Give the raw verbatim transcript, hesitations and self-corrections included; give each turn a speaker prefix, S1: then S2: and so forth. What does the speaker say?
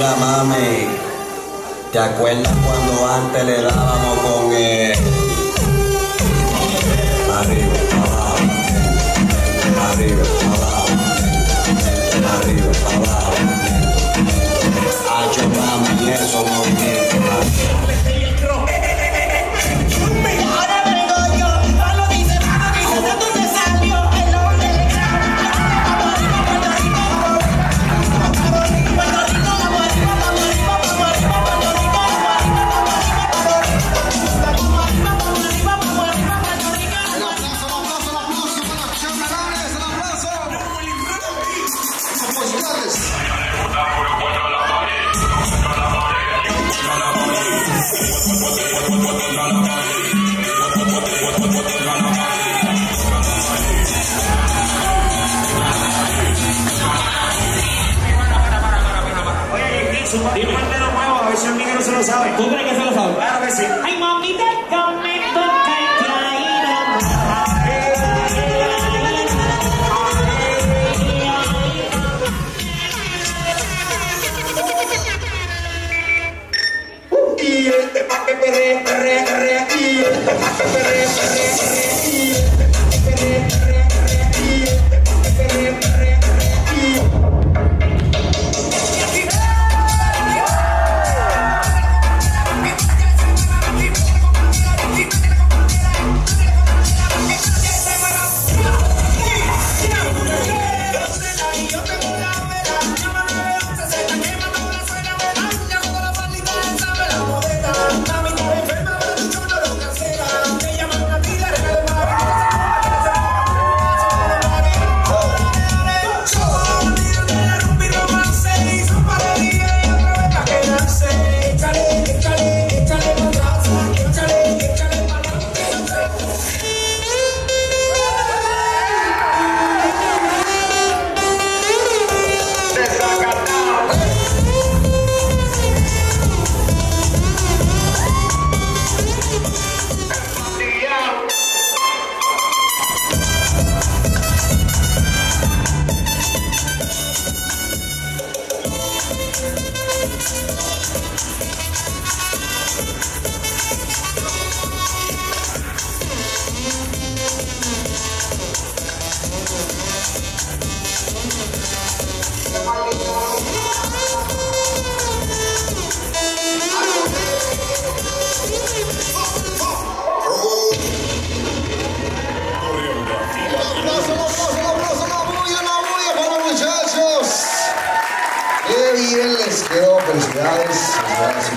S1: Mira, mami, ¿te acuerdas cuando antes le dábamos con el arriba, abajo, arriba, abajo, arriba, abajo? Hacho, mami, eso movimiento, mami.
S2: Dime un dedo nuevo, a ver si el Miguel se lo sabe.
S3: ¿Tú crees que se lo sabe?
S2: Claro que sí.
S3: Ay, mamita, come, toca y caída.
S2: Y este pa' que perre, perre, perre, y este pa' que perre, perre, perre, y este pa' que perre, perre, perre, y este pa' que perre, perre, perre, y
S4: Qué bien les quedó, felicidades.